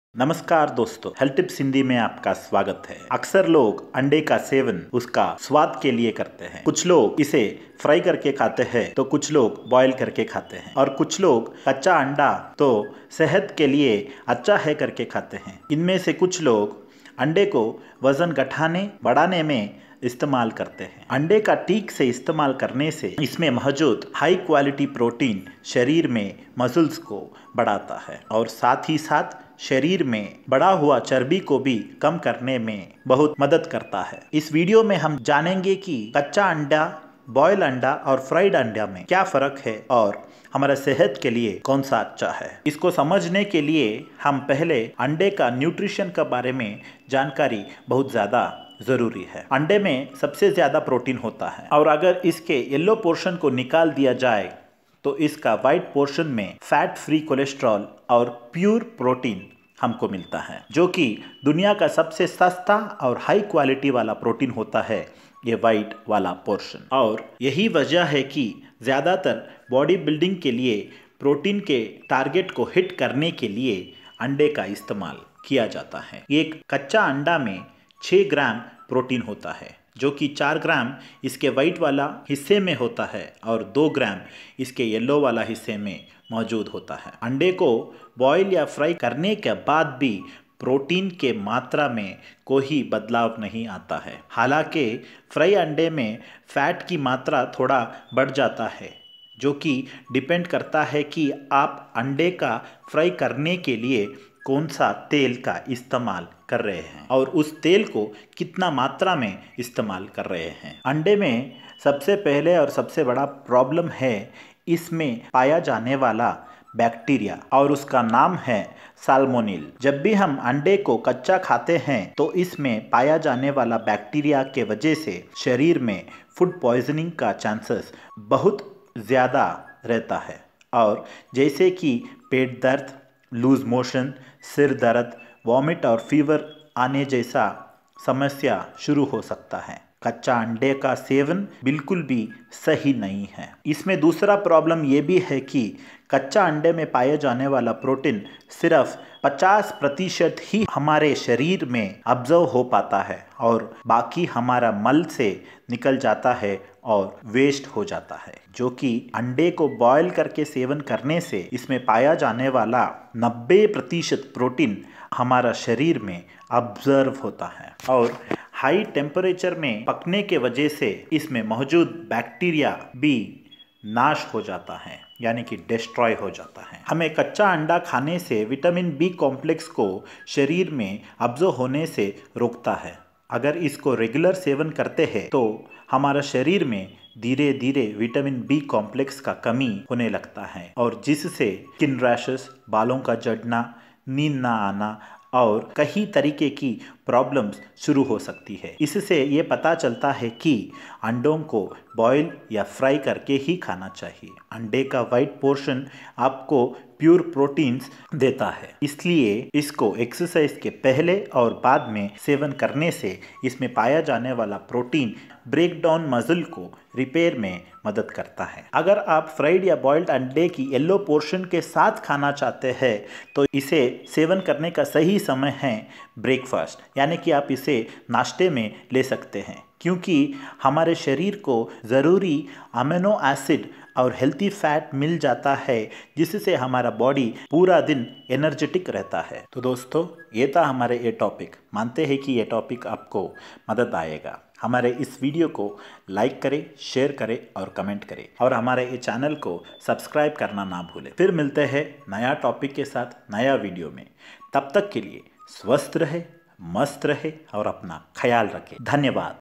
नमस्कार दोस्तों, health tips Hindi में आपका स्वागत है। अक्सर लोग अंडे का सेवन उसका स्वाद के लिए करते हैं। कुछ लोग इसे फ्राई करके खाते हैं तो कुछ लोग बॉईल करके खाते हैं और कुछ लोग कच्चा अंडा तो सेहत के लिए अच्छा है करके खाते हैं। इनमें से कुछ लोग अंडे को वजन घटाने बढ़ाने में इस्तेमाल करते हैं। अंडे का ठीक से इस्तेमाल करने से इसमें मौजूद हाई क्वालिटी प्रोटीन शरीर में मसल्स को बढ़ाता है और साथ ही साथ शरीर में बढ़ा हुआ चर्बी को भी कम करने में बहुत मदद करता है। इस वीडियो में हम जानेंगे कि कच्चा अंडा, बॉयल अंडा और फ्राइड अंडा में क्या फर्क है और हमारे सेहत के लिए कौन सा अच्छा है। इसको समझने के लिए हम पहले अंडे का न्यूट्रिशन के बारे में जानकारी बहुत ज्यादा जरूरी है। अंडे में सबसे ज्यादा प्रोटीन होता है और अगर इसके येलो पोर्शन को निकाल दिया जाए तो इसका वाइट पोर्शन में फैट फ्री कोलेस्ट्रॉल और प्योर प्रोटीन हमको मिलता है, जो कि दुनिया का सबसे सस्ता और हाई क्वालिटी वाला प्रोटीन होता है, ये वाइट वाला पोर्शन। और यही वजह है कि ज़्यादातर बॉडी बिल्डिंग के लिए प्रोटीन के टारगेट को हिट करने के लिए अंडे का इस्तेमाल किया जाता है। एक कच्चा अंडा में 6 ग्राम प्रोटीन होता है, जो कि 4 ग्राम इसके वाइट वाला हिस्से में होता है और 2 ग्राम इसके येलो वाला हिस्से में मौजूद होता है। अंडे को बॉईल या फ्राई करने के बाद भी प्रोटीन के मात्रा में कोई बदलाव नहीं आता है। हालांकि फ्राई अंडे में फैट की मात्रा थोड़ा बढ़ जाता है, जो कि डिपेंड करता है कि आप अंडे का फ्राई करने के लिए कौन सा तेल का इस्तेमाल कर रहे हैं और उस तेल को कितना मात्रा में इस्तेमाल कर रहे हैं। अंडे में सबसे पहले और सबसे बड़ा प्रॉब्लम है इसमें पाया जाने वाला बैक्टीरिया और उसका नाम है साल्मोनेल। जब भी हम अंडे को कच्चा खाते हैं तो इसमें पाया जाने वाला बैक्टीरिया के वजह से शरीर में फूड पॉइजनिंग का चांसेस बहुत ज़्यादा रहता है और जैसे कि पेट दर्द, लूज मोशन, सिर दर्द, वॉमिट और फीवर आने जैसा समस्या शुरू हो सकता है। कच्चा अंडे का सेवन बिल्कुल भी सही नहीं है। इसमें दूसरा प्रॉब्लम ये भी है कि कच्चा अंडे में पाए जाने वाला प्रोटीन सिर्फ 50% ही हमारे शरीर में ऑब्जर्व हो पाता है और बाकी हमारा मल से निकल जाता है और वेस्ट हो जाता है, जो कि अंडे को बॉयल करके सेवन करने से इसमें पाया जाने वाला 90% प्रोटीन हमारा शरीर में ऑब्जर्व होता है और हाई टेम्परेचर में पकने के वजह से इसमें मौजूद बैक्टीरिया भी नाश हो जाता है, यानी कि डिस्ट्रॉय हो जाता है। हमें कच्चा अंडा खाने से विटामिन बी कॉम्प्लेक्स को शरीर में अब्जॉर्ब होने से रोकता है। अगर इसको रेगुलर सेवन करते हैं तो हमारा शरीर में धीरे धीरे विटामिन बी कॉम्प्लेक्स का कमी होने लगता है और जिससे स्किन रैशेस, बालों का झड़ना, नींद ना आना और कई तरीके की प्रॉब्लम्स शुरू हो सकती है। इससे ये पता चलता है कि अंडों को बॉईल या फ्राई करके ही खाना चाहिए। अंडे का वाइट पोर्शन आपको प्योर प्रोटीन्स देता है, इसलिए इसको एक्सरसाइज के पहले और बाद में सेवन करने से इसमें पाया जाने वाला प्रोटीन ब्रेक डाउन मसल को रिपेयर में मदद करता है। अगर आप फ्राइड या बॉइल्ड अंडे की येलो पोर्शन के साथ खाना चाहते हैं तो इसे सेवन करने का सही समय है ब्रेकफास्ट, यानी कि आप इसे नाश्ते में ले सकते हैं, क्योंकि हमारे शरीर को ज़रूरी अमीनो एसिड और हेल्थी फैट मिल जाता है, जिससे हमारा बॉडी पूरा दिन एनर्जेटिक रहता है। तो दोस्तों, ये था हमारे ये टॉपिक। मानते हैं कि ये टॉपिक आपको मदद आएगा। हमारे इस वीडियो को लाइक करें, शेयर करें और कमेंट करें और हमारे ये चैनल को सब्सक्राइब करना ना भूलें। फिर मिलते हैं नया टॉपिक के साथ नया वीडियो में। तब तक के लिए स्वस्थ रहे, मस्त रहे और अपना ख्याल रखें। धन्यवाद।